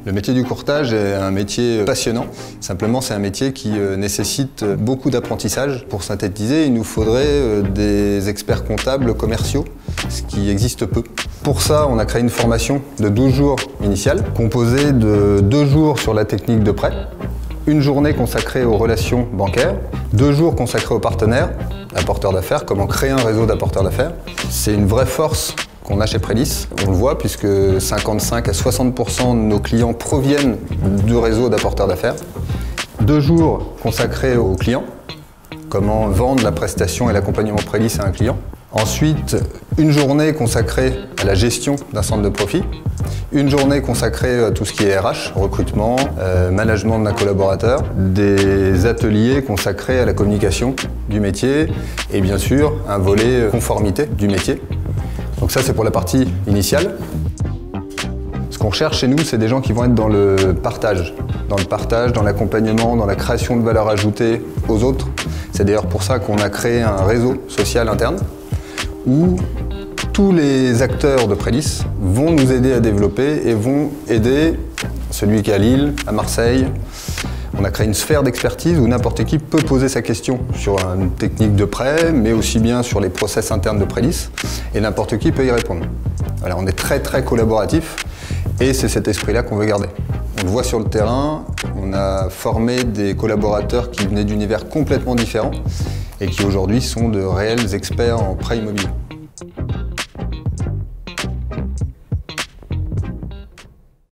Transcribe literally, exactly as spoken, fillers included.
Le métier du courtage est un métier passionnant. Simplement, c'est un métier qui nécessite beaucoup d'apprentissage. Pour synthétiser, il nous faudrait des experts comptables commerciaux, ce qui existe peu. Pour ça, on a créé une formation de douze jours initiale, composée de deux jours sur la technique de prêt, une journée consacrée aux relations bancaires, deux jours consacrés aux partenaires, apporteurs d'affaires, comment créer un réseau d'apporteurs d'affaires. C'est une vraie force qu'on a chez Prélis. On le voit puisque cinquante-cinq à soixante pour cent de nos clients proviennent du réseau d'apporteurs d'affaires. Deux jours consacrés aux clients, comment vendre la prestation et l'accompagnement Prélis à un client. Ensuite, une journée consacrée à la gestion d'un centre de profit. Une journée consacrée à tout ce qui est R H, recrutement, euh, management d'un collaborateur. Des ateliers consacrés à la communication du métier et bien sûr un volet conformité du métier. Donc ça, c'est pour la partie initiale. Ce qu'on recherche chez nous, c'est des gens qui vont être dans le partage. Dans le partage, dans l'accompagnement, dans la création de valeur ajoutée aux autres. C'est d'ailleurs pour ça qu'on a créé un réseau social interne où tous les acteurs de Prélis vont nous aider à développer et vont aider celui qui est à Lille, à Marseille. On a créé une sphère d'expertise où n'importe qui peut poser sa question sur une technique de prêt, mais aussi bien sur les process internes de Prélis, et n'importe qui peut y répondre. Voilà, on est très très collaboratif et c'est cet esprit-là qu'on veut garder. On le voit sur le terrain, on a formé des collaborateurs qui venaient d'univers complètement différents et qui aujourd'hui sont de réels experts en prêt immobilier.